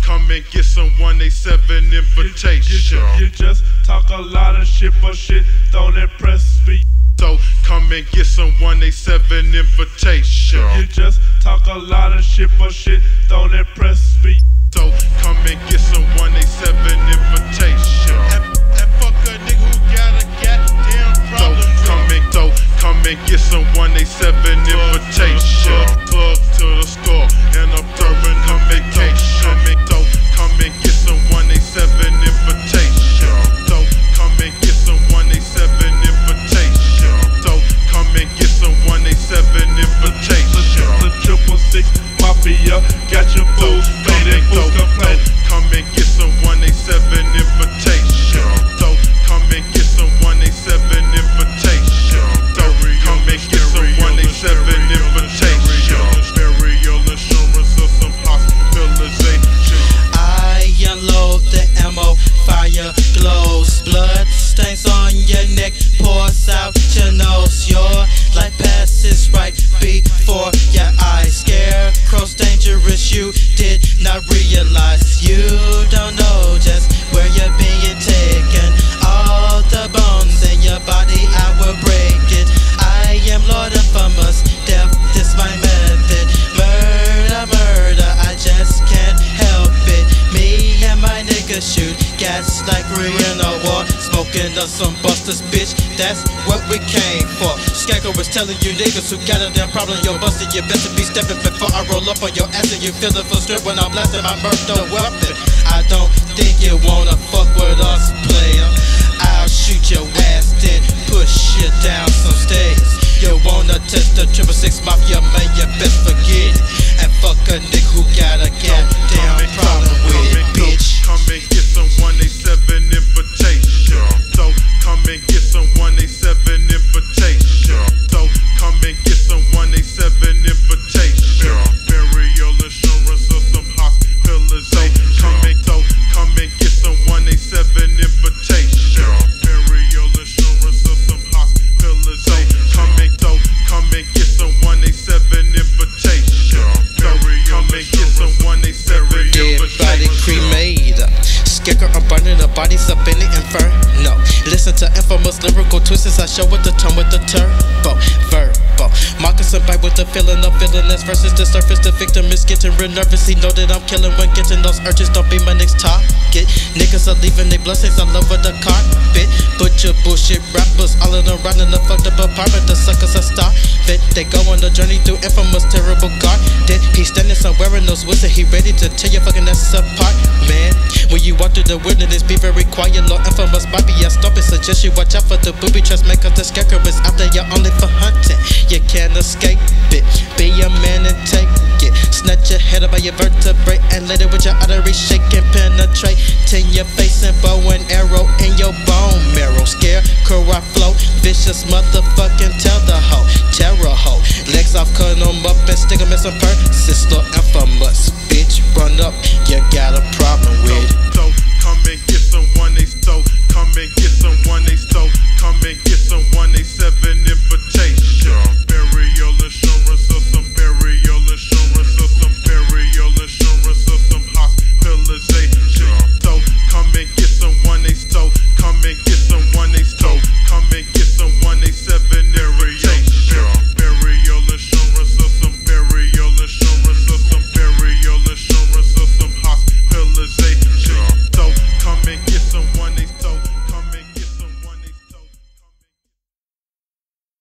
come and get some 187 invitation. You just talk a lot of shit, but shit don't impress me. So come and get some 187 invitation. You just talk a lot of shit, but shit don't impress me. So come and get some 187 invitation. And fuck a nigga who got a goddamn problem. So come and get some 187 invitation. Plug to the store and I'm throwing a vacation. So come and get some 187 invitation. So come and get some 187 invitation. So come and get some 187 invitation. The 666 Mafia got your fools faded, fools complain. Come and get some 187 invitation. So come and get some 187 invitation. So come and get some 187 invitation. Burial insurance or some hospitalization. I unload the ammo, fire glows, blood stains on your neck, pours out your nose. Your life passes right before your eyes. Scarecrow's dangerous, you did not realize. You don't know just where you're being taken. All the bones in your body, I will break it. I am Lord Infamous, death is my method. Murder, murder, I just can't help it. Me and my niggas shoot gas like we in a war. Smoking up some busters, bitch, that's what we came for. Scarecrow was telling you niggas who got a damn problem, yo busted, you better be stepping before I roll up on your ass and you feel the full strip when I'm blasting my murder weapon. I don't think you wanna fuck with us, player. I'll shoot your ass, then push you down some stairs. You wanna test the 666 Mafia, man, you best forget it. And fuck a nigga who got a goddamn problem with it, bitch. Come and get some 187 invitation. So come and get some 187 invitation. So come and get some 187 invitation. Burial insurance or some hospitalization. Come and get some 187 invitation. Burial insurance or some hospitalization. Come and get some 187 invitation. Come and get some 187 invitation. Body cremated. Scarecrow, I'm burning the bodies up in the inferno. Listen to infamous lyrical twists as I show with the tone with the turbo verbo. Moccasin bite with the feeling of villainous versus the surface. The victim is getting real nervous. He know that I'm killing when getting those urges. Don't be my next target. Niggas are leaving their bloodstains all over the carpet. Butcher bullshit rappers, all of them running the fucked up apartment. The suckers are starving. They go on the journey through infamous terrible garden. He's standing somewhere in those woods and he ready to tear your fucking ass apart, man. When you walk through the wilderness, be very quiet. Lord Infamous might be a stop it. Suggest you watch out for the booby traps, man, cause the scarecrow is out there. You're only for hunting. You can't escape it. Be a man and take it. Snatch your head up by your vertebrae and let it with your arteries shake and penetrate. Tin your face and bow and arrow in your bone marrow. Scarecrow, I flow. Vicious motherfucking tell the hoe. Terror hoe. Legs off, cut them up and stick them in some purses. Lord Infamous, bitch, run up. You got a problem.